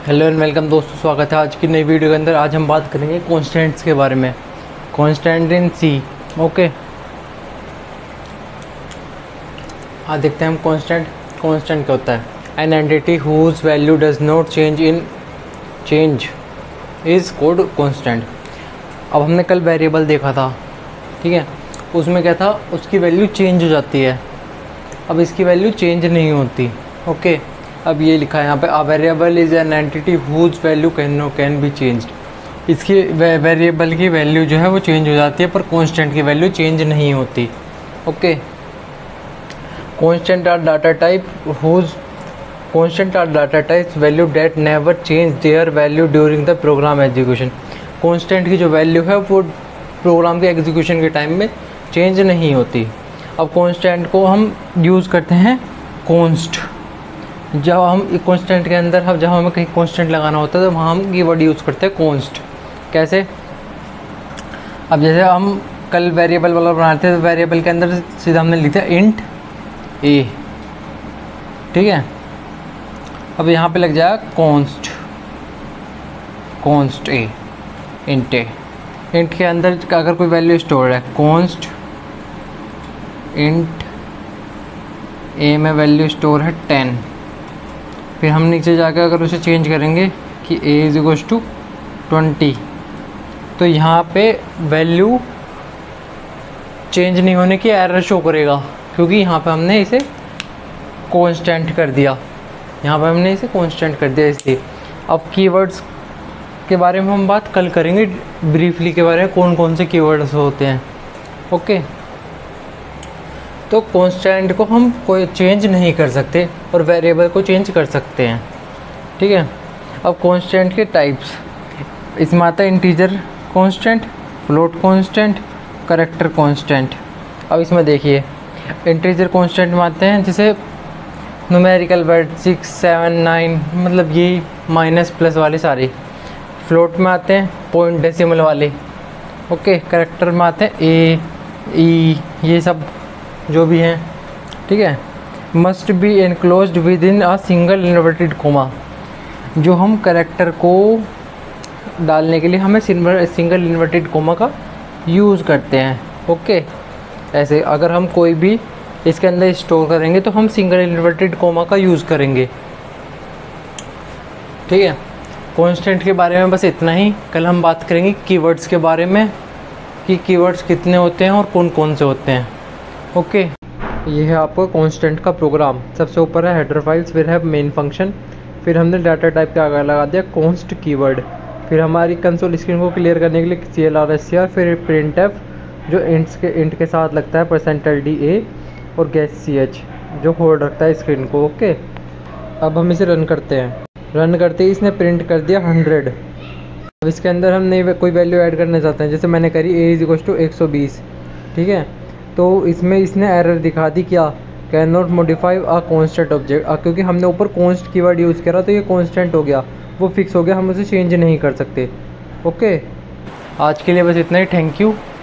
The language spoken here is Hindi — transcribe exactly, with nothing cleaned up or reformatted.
हेलो एंड वेलकम दोस्तों, स्वागत है आज की नई वीडियो के अंदर। आज हम बात करेंगे कॉन्स्टेंट्स के बारे में, कॉन्स्टेंट इन सी। ओके, हाँ देखते हैं हम कॉन्स्टेंट कॉन्स्टेंट क्या होता है। An entity whose value does not change in change is called constant. अब हमने कल वेरिएबल देखा था, ठीक है, उसमें क्या था, उसकी वैल्यू चेंज हो जाती है। अब इसकी वैल्यू चेंज नहीं होती। ओके, अब ये लिखा है यहाँ पे, a variable is an entity whose value can no can be changed. इसकी वेरिएबल की वैल्यू जो है वो चेंज हो जाती है, पर कांस्टेंट की वैल्यू चेंज नहीं होती। Okay, constant are data type whose constant are data types value that never change their value during the program execution. Constant की जो वैल्यू है वो प्रोग्राम के एग्जीक्यूशन के टाइम में चेंज नहीं होती। अब कांस्टेंट को हम यूज़ करते हैं कॉन्स्ट। जब हम कांस्टेंट के अंदर हम जब हमें कहीं कांस्टेंट लगाना होता है तो वहाँ हम कीवर्ड यूज़ करते हैं कॉन्स्ट। कैसे? अब जैसे हम कल वेरिएबल वाला बनाते थे तो वेरिएबल के अंदर सीधा हमने लिखा इंट ए, ठीक है। अब यहाँ पे लग जाएगा const const a, int a. Int के अंदर अगर कोई वैल्यू स्टोर है, कॉन्स्ट इंट ए में वैल्यू स्टोर है टेन। फिर हम नीचे जाकर अगर उसे चेंज करेंगे कि a is equal to twenty, तो यहाँ पे वैल्यू चेंज नहीं होने की एरर शो करेगा, क्योंकि यहाँ पे हमने इसे कांस्टेंट कर दिया। यहाँ पे हमने इसे कांस्टेंट कर दिया इसलिए। अब कीवर्ड्स के बारे में हम बात कल करेंगे ब्रीफली के बारे में, कौन कौन से कीवर्ड्स होते हैं। ओके, तो कांस्टेंट को हम कोई चेंज नहीं कर सकते और वेरिएबल को चेंज कर सकते हैं, ठीक है। अब कांस्टेंट के टाइप्स, इसमें आता है integer constant, float constant, character constant. अब इसमें देखिए, इंटीजर कांस्टेंट में आते हैं जैसे numerical word six seven nine, मतलब ये माइनस प्लस वाले सारे। फ्लोट में आते हैं पॉइंट डेसिमल वाले। ओके, करैक्टर में आते हैं ए ई, ये सब जो भी हैं, ठीक है। Must be enclosed within a single inverted comma. जो हम करैक्टर को डालने के लिए हमें सिंगल इन्वर्टेड कोमा का यूज़ करते हैं। ओके, ऐसे अगर हम कोई भी इसके अंदर स्टोर करेंगे तो हम सिंगल इन्वर्टेड कोमा का यूज़ करेंगे, ठीक है। कांस्टेंट के बारे में बस इतना ही। कल हम बात करेंगे कीवर्ड्स के बारे में कि कीवर्ड्स कितने होते हैं और कौन कौन से होते हैं। Okay okay. ये है आपका कांस्टेंट का प्रोग्राम। सबसे ऊपर है हेडर फाइल्स, फिर है मेन फंक्शन, फिर हमने डाटा टाइप के आगे लगा दिया कॉन्स्ट कीवर्ड, फिर हमारी कंसोल स्क्रीन को क्लियर करने के लिए C L R S C R, फिर प्रिंट एफ जो इंट्स के इंट के साथ लगता है, परसेंटल डी ए, और गैस सी एच जो होल्ड रखता है स्क्रीन को। Okay okay. अब हम इसे रन करते हैं। रन करते ही इसने प्रिंट कर दिया हंड्रेड। अब इसके अंदर हम नई कोई वैल्यू ऐड करना चाहते हैं, जैसे मैंने करी ए इज इक्वल टू एक सौ बीस, ठीक है। तो इसमें इसने एरर दिखा दी, क्या, can not modify a constant object, क्योंकि हमने ऊपर कॉन्स्ट कीवर्ड यूज़ करा तो ये कांस्टेंट हो गया, वो फिक्स हो गया, हम उसे चेंज नहीं कर सकते। ओके, आज के लिए बस इतना ही। Thank you.